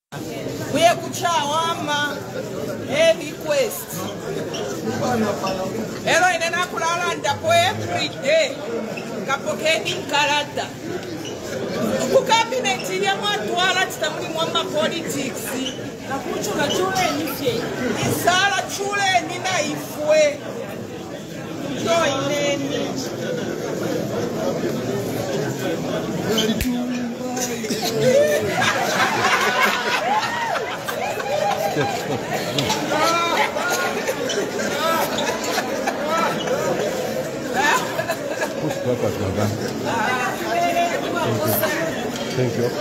We are kuchawama request. Hello, inena kulala po every day. Kapokeni karata. Kukabinet ya mwatwala chitamuni mwamba politics. Na kuchula chule nifye. Isala chule nina ifwe. Joy neni. Thank you.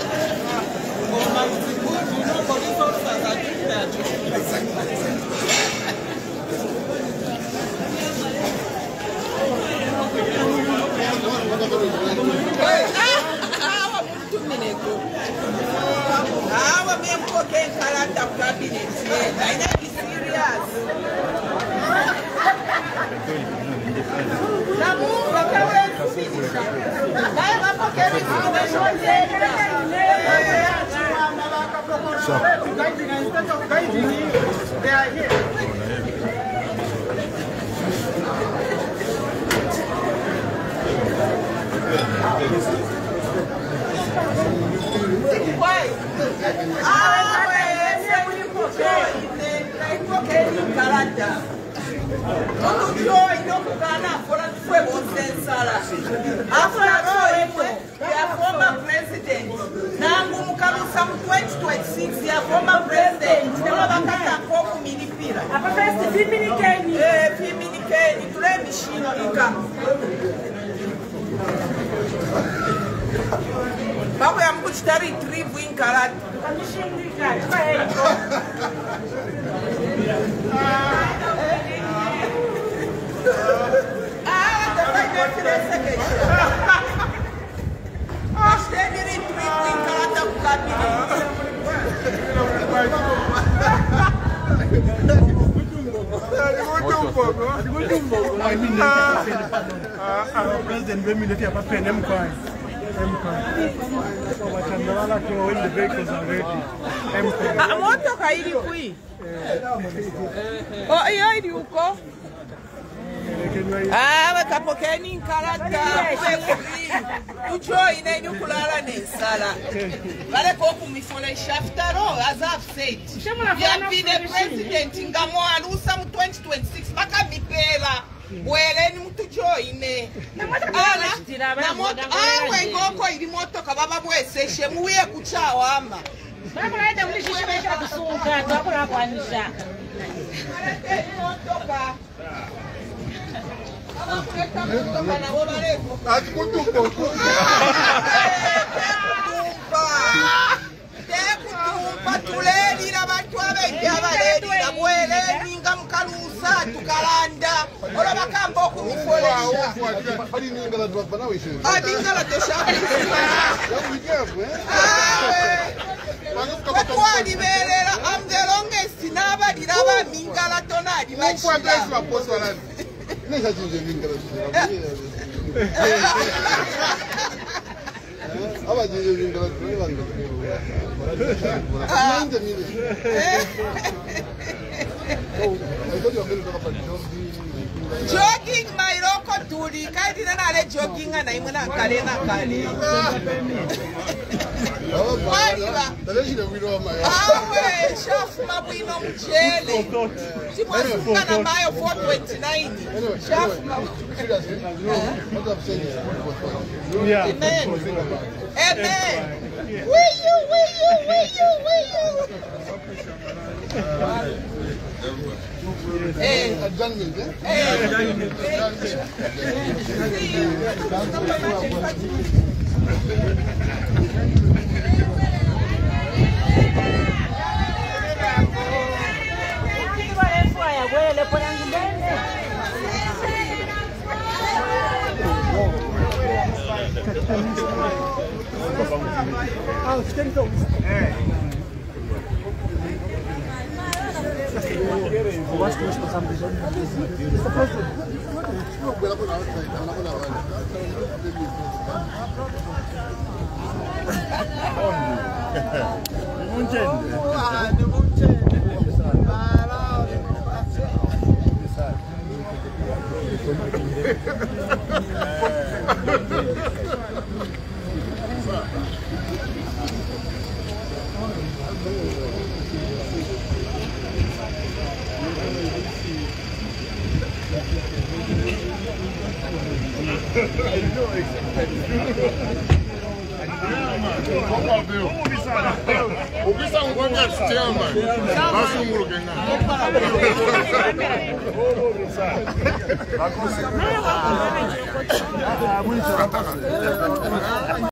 They are here. Former president. Now, 2026, they are former president. Baba ya mku chitari tribu inkarati. President Bemileti a paper and MCOI. When the vehicles are ready. Kapokeni karata ujoin enu kulala nesala vale koku mifole shaftaro as I've said you have been a president ngamo alusa mu 2026 maka mipela weleni mtu joine ala awe ngoko ili moto kababa bweseshe muye kuchawama bakulaita mulishishimeka kusunga twakula kwanisha tulelira bantu abejja balelira bweleninga mukalusa tukalanda olwo bakamba okumufolesha adingala teshakwaliberera am the longest n'abalira abamingala tonali bashira jogging my local tuli kadi nale jogging na imuna kale na kale awe shafu mabwino mchele simwafuka na mayo 429 shafu amen amen will you Chairman.